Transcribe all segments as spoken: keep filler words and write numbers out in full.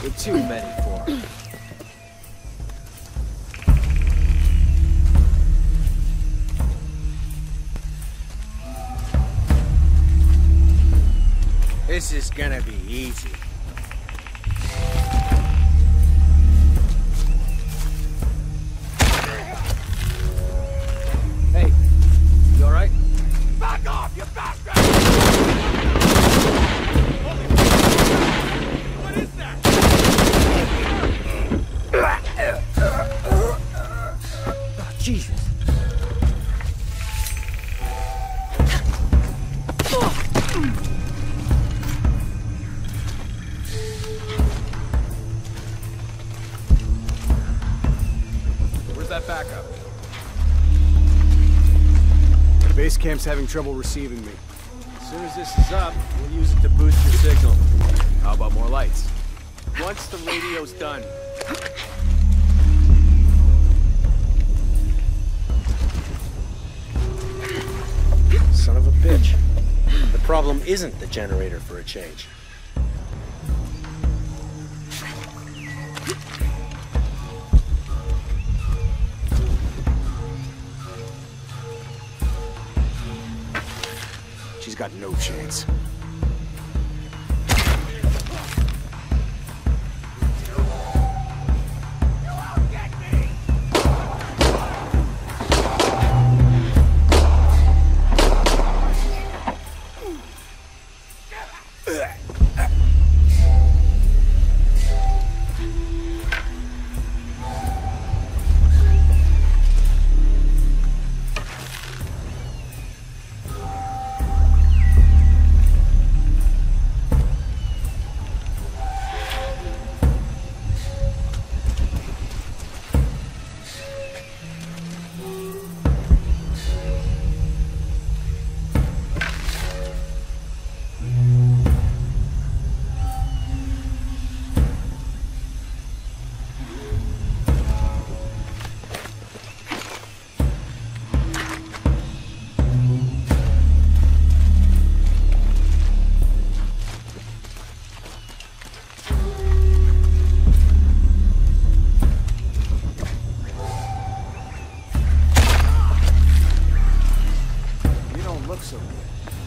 You're too many for him. This is gonna be easy. Hey, you alright? Back off, you bastard! Holy what is that? Oh, Jesus. Where's that backup? Base camp's having trouble receiving me. As soon as this is up, we'll use it to boost your signal. How about more lights? Once the radio's done. Son of a bitch. The problem isn't the generator for a change. She's got no chance. So good.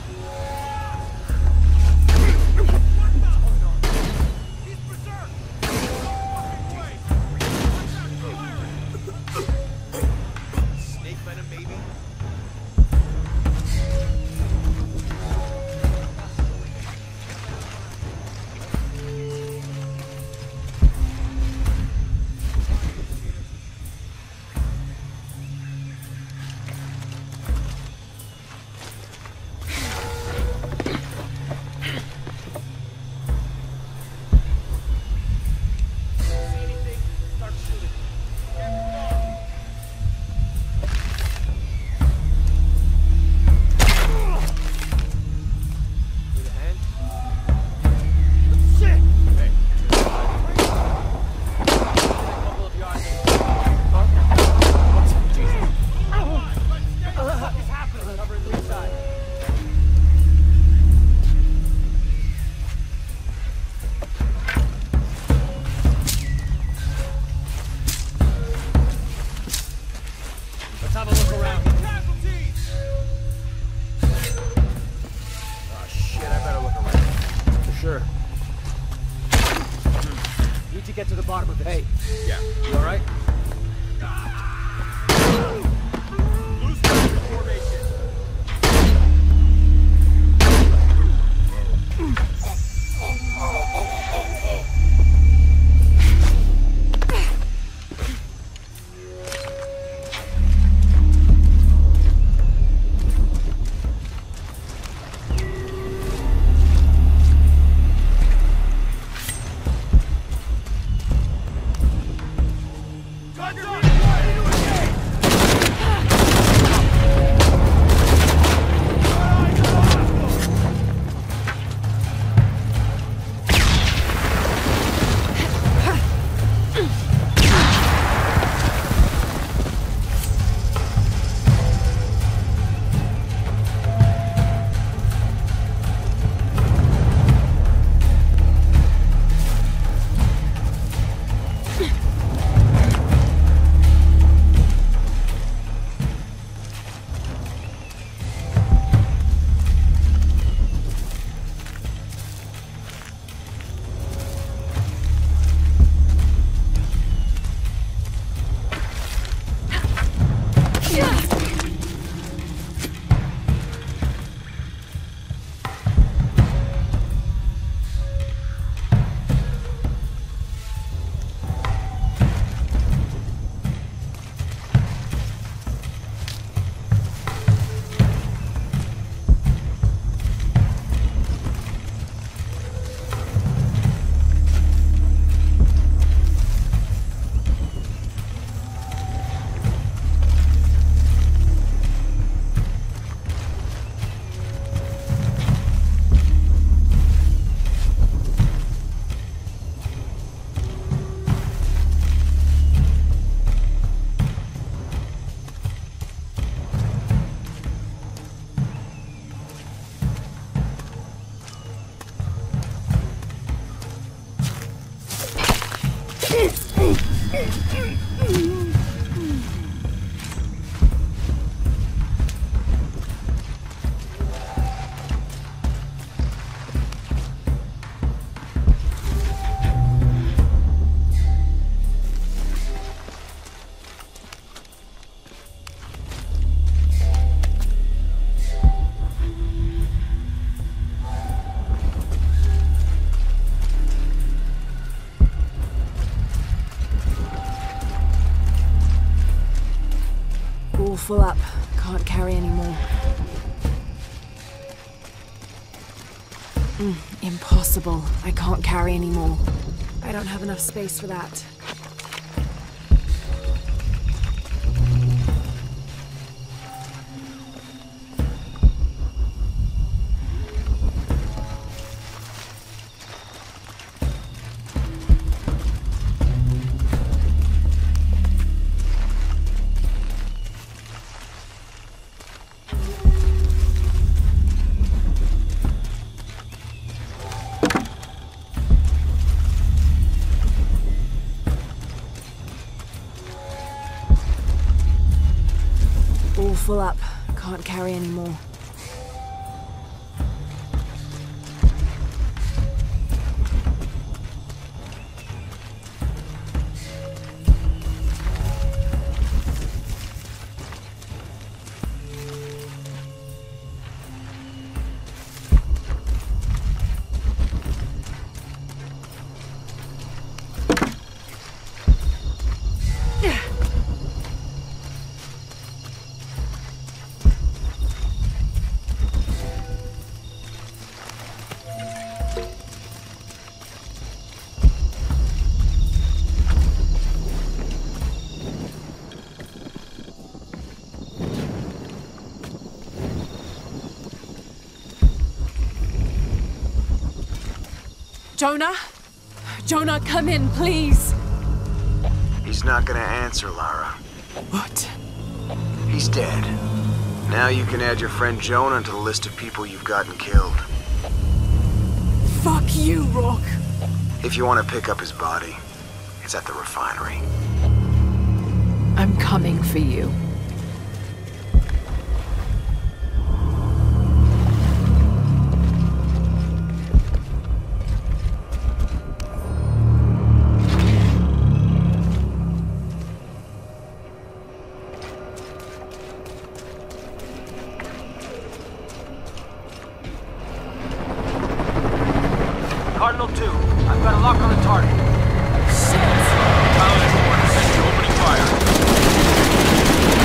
Get to the bottom of it. Hey. Yeah. You alright? Loose formation. Guns up! full up. Can't carry anymore. Mm, impossible. I can't carry anymore. I don't have enough space for that. All full up. Can't carry anymore. Jonah? Jonah, come in, please! He's not gonna answer, Lara. What? He's dead. Now you can add your friend Jonah to the list of people you've gotten killed. Fuck you, Rourke! If you want to pick up his body, it's at the refinery. I'm coming for you. Cardinal two, I've got a lock on the target. Pilot everyone, send you opening fire.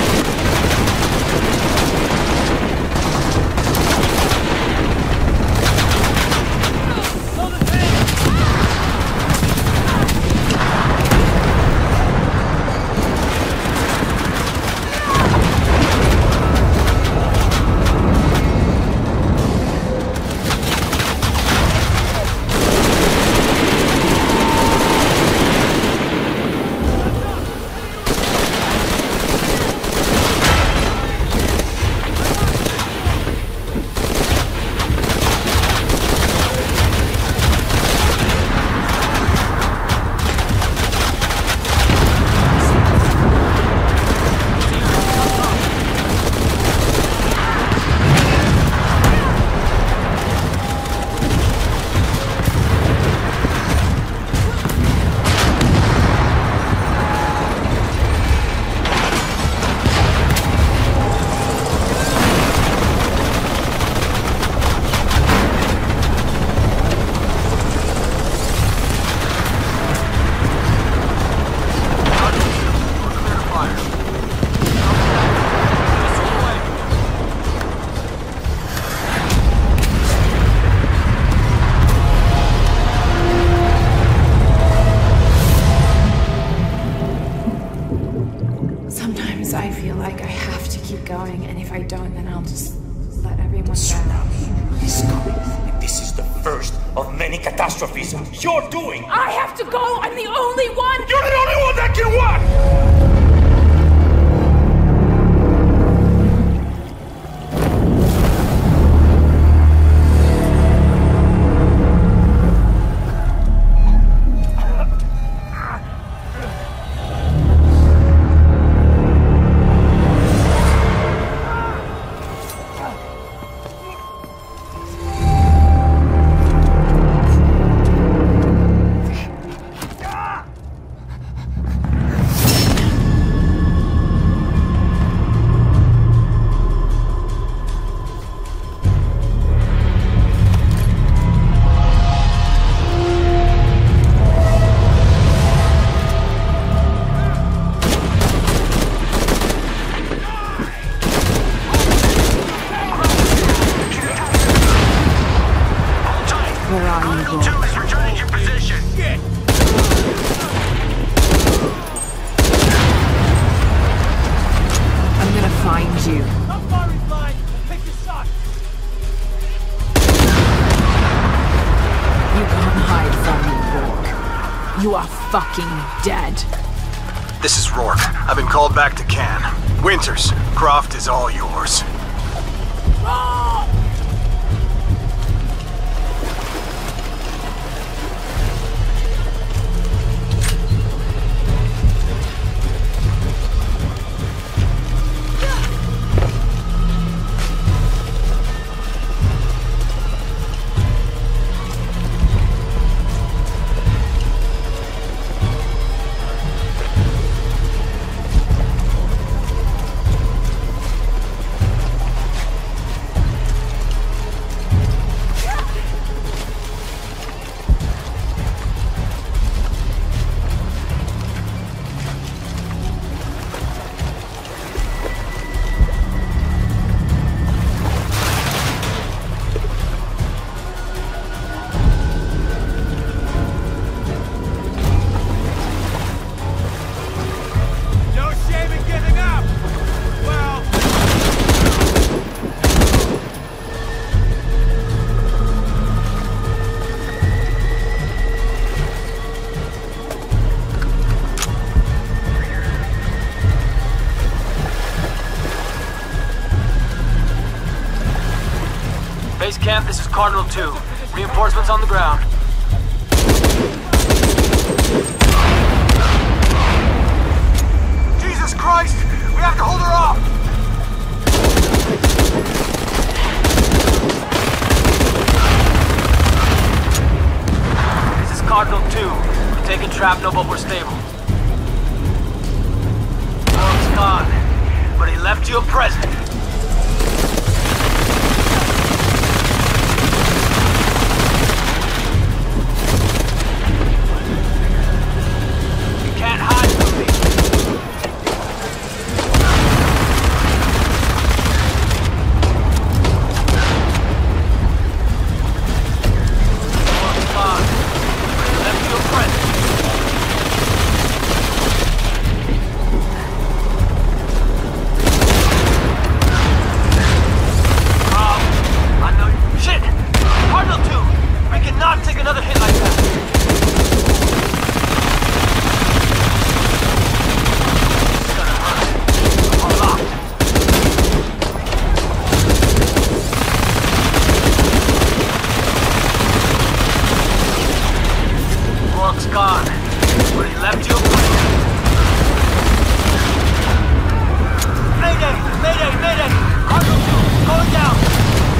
going, and if I don't, then I'll just let everyone down. Tsunami is coming, and this is the first of many catastrophes you're doing! I have to go! I'm the only one! You're the only one that can what? You are fucking dead. This is Rourke. I've been called back to Cannes. Winters, Croft is all yours. Base camp, this is Cardinal two. Reinforcements on the ground. Jesus Christ! We have to hold her off! This is Cardinal two. We're taking shrapnel, but we're stable. Rourke's gone, but he left you a present. Gone, but he left you a present. Mayday! Mayday! Mayday! Cardinal two, going down!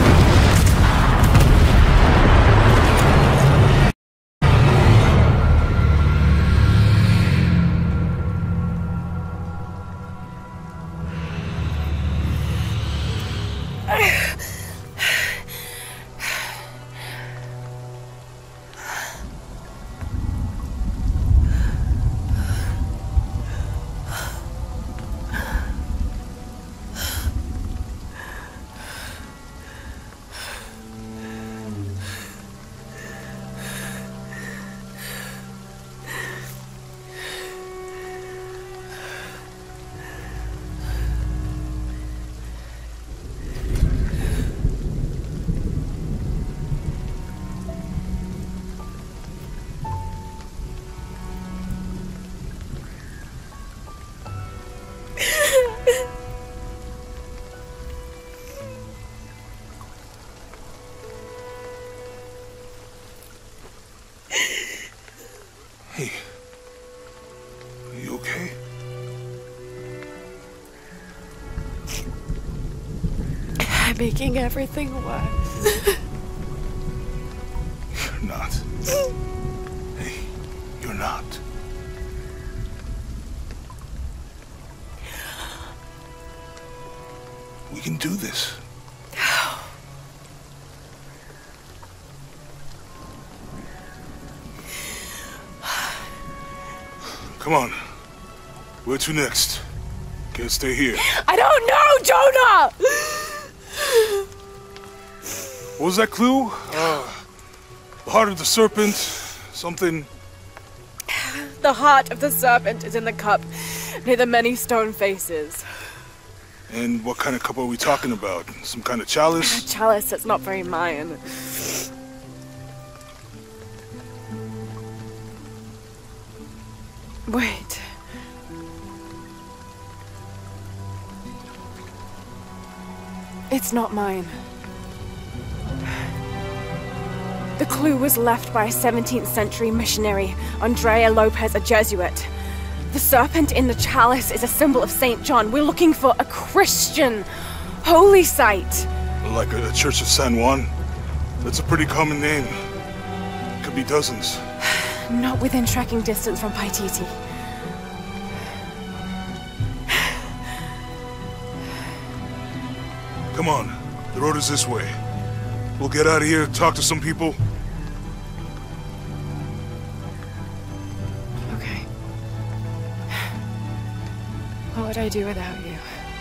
Hey, are you okay? I'm making everything worse. You're not. Hey, you're not. We can do this. Come on. Where to next? Can't stay here. I don't know, Jonah! What was that clue? Uh, the heart of the serpent, something... The heart of the serpent is in the cup, near the many stone faces. And what kind of cup are we talking about? Some kind of chalice? A chalice that's not very Mayan. Wait. It's not mine. The clue was left by a seventeenth century missionary, Andrea Lopez, a Jesuit. The serpent in the chalice is a symbol of Saint John. We're looking for a Christian holy site. Like a, a Church of San Juan? That's a pretty common name. Could be dozens. Not within trekking distance from Paititi. Come on, the road is this way. We'll get out of here, talk to some people. Okay. What would I do without you?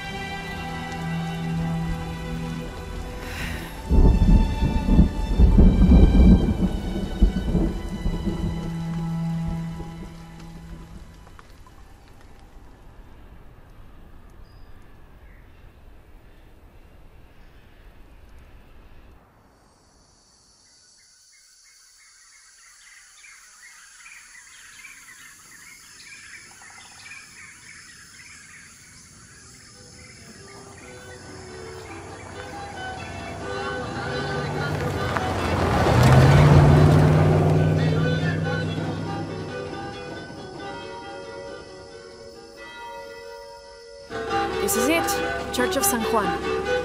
This is it, Church of San Juan.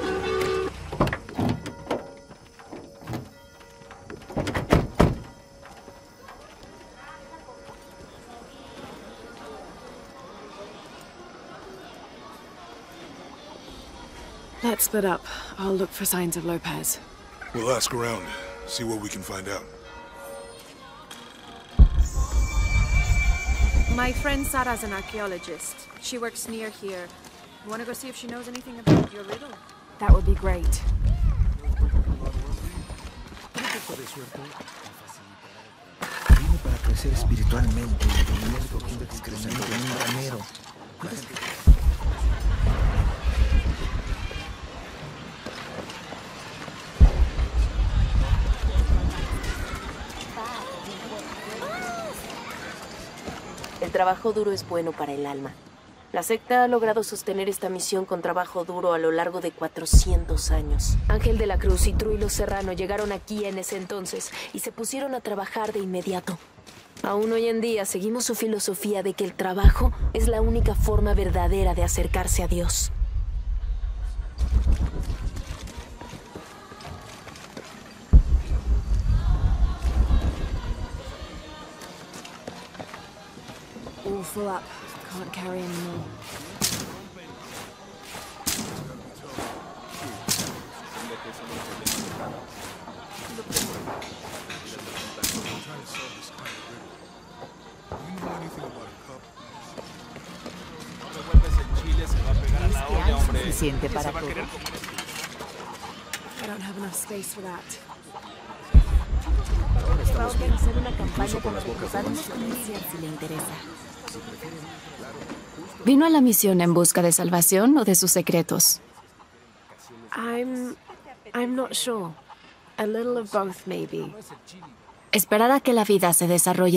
Let's split up. I'll look for signs of Lopez. We'll ask around, see what we can find out. My friend Sarah's an archaeologist. She works near here. You want to go see if she knows anything about your riddle? That would be great. El trabajo duro es bueno para el alma. La secta ha logrado sostener esta misión con trabajo duro a lo largo de cuatrocientos años. Ángel de la Cruz y Trujillo Serrano llegaron aquí en ese entonces y se pusieron a trabajar de inmediato. Aún hoy en día seguimos su filosofía de que el trabajo es la única forma verdadera de acercarse a Dios. All full up. Can't carry anymore. Suficiente para todo. I don't have enough space for that. Va a organizar una campaña con los comerciantes si le interesa. ¿Vino a la misión en busca de salvación o de sus secretos? I'm... I'm not sure. A little of both, maybe. Esperar a que la vida se desarrolle